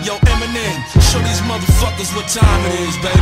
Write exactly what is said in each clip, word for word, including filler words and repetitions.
Yo, Eminem, show these motherfuckers what time it is, baby.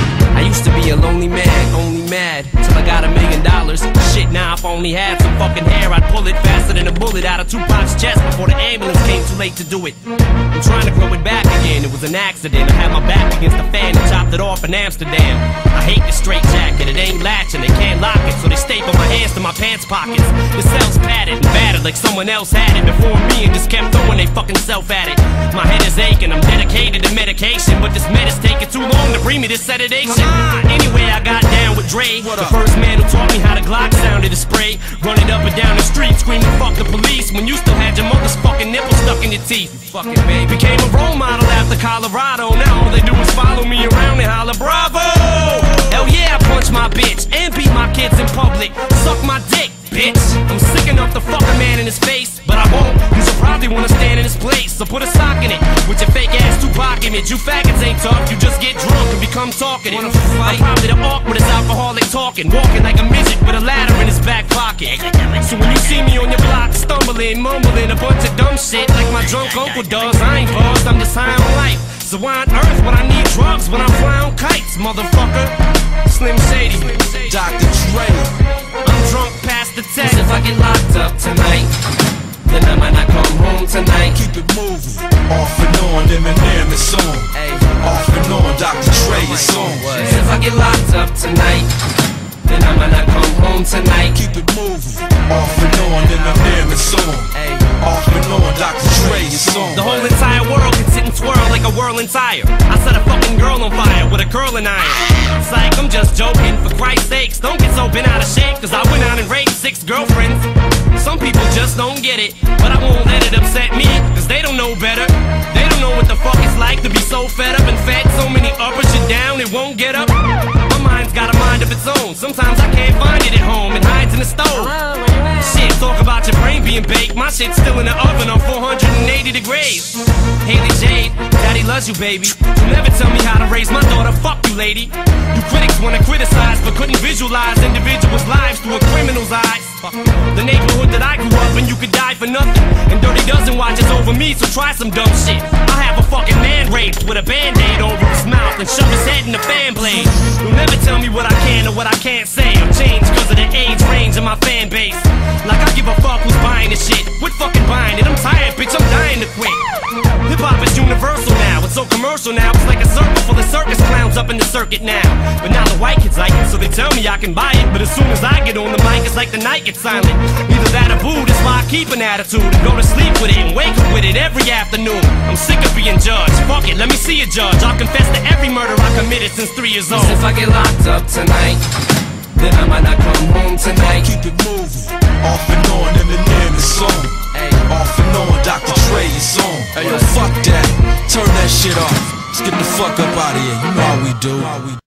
I used to be a lonely man, only mad till I got a million dollars. Shit, now if I only had some fucking hair, I'd pull it faster than a bullet out of Tupac's chest before the ambulance came too late to do it. I'm trying to grow it back again, it was an accident. I had my back against the fan and chopped it off in Amsterdam. I hate the straight jacket, it ain't latching, they can't lock it, so they staple my hands to my pants pockets. The cell's padded and battered like someone else had it before me and just kept throwing they fucking self at it. My head is aching, I'm dedicated to medication, but this med is taking too long to bring me this sedation. Ah, anyway, I got down with Dre, the first man who taught me how the Glock sounded to spray. Running up and down the street screaming fuck the police when you still had your mother's fucking nipple stuck in your teeth. Fucking baby. Became a role model after Colorado, now all they do is follow me around and holler bravo. Hell yeah, I punch my bitch and beat my kids in public. Suck my dick, bitch. I'm sick enough to fuck a man in his face, but I won't, cause you'll probably wanna stand in his place. So put a sock in it with your fake ass Tupac image. You faggots ain't tough, you just get drunk and become talkative. I'm probably the awkwardest alcoholic talking, walking like a midget with a ladder in his back pocket. So when you see me on your block stumbling, mumbling a bunch of dumb shit like my drunk uncle does, I ain't buzzed, I'm just high on life. So why on earth would I need drugs when I fly on kites, motherfucker? Slim Shady, Doctor Dre. I'm drunk past the test. If I get locked up tonight, then I might not come home tonight. Keep it moving, off and on, Eminem is on. Ay. Off and on, Doctor Dre is on. If I get locked up tonight, then I might not come home tonight. Keep it moving, off and on, Eminem is on. Ay. Off and on, Doctor Dre is on. The whole entire world can sit and twirl like a whirling tire. I set a fucking girl on fire with a curling iron. It's like I'm just joking, for Christ's sakes, don't get so bent out of shape, cause I went out and raped six girlfriends. Some people just don't get it, but I won't let it upset me, cause they don't know better. They don't know what the fuck it's like to be so fed up and fed. So many uppers you down, it won't get up. My mind's got a mind of its own. Sometimes I can't find it at home, it hides in the stove. Shit, talk about your brain being baked. My shit's still in the oven on four hundred eighty degrees. Haley Jade, daddy loves you, baby. You'll never tell me how to raise my daughter, fuck you, lady. You critics wanna criticize, but couldn't visualize individuals' lives through a criminal's eyes. The neighborhood that I grew up in, you could die for nothing. And Dirty Dozen watches over me, so try some dumb shit. I have a fucking man raped with a band-aid over his mouth and shove his head in the fan blade. You'll never tell me what I can or what I can't say or change cause of the age range of my fan base. Like I give a fuck who's buying this shit. Quit fucking buying it, I'm tired, bitch, I'm dying to quit. Hip-hop is universal now, it's so commercial now. It's like a circle full of circus clowns up in the circuit now. But now the white kids like it, so they tell me I can buy it. But as soon as I get on the mic, it's like the night gets silent. Either that or boo, that's why I keep an attitude and go to sleep with it and wake up with it every afternoon. I'm sick of being judged, fuck it, let me see a judge. I'll confess to every murder I committed since three years old. If I get locked up tonight, then I might not come home tonight. Keep it moving, off and on, Eminem is on. Ay. Off and on, Doctor Dre is on. Hey yo, fuck that, turn that shit off. Let's get the fuck up out of here, you know how we do.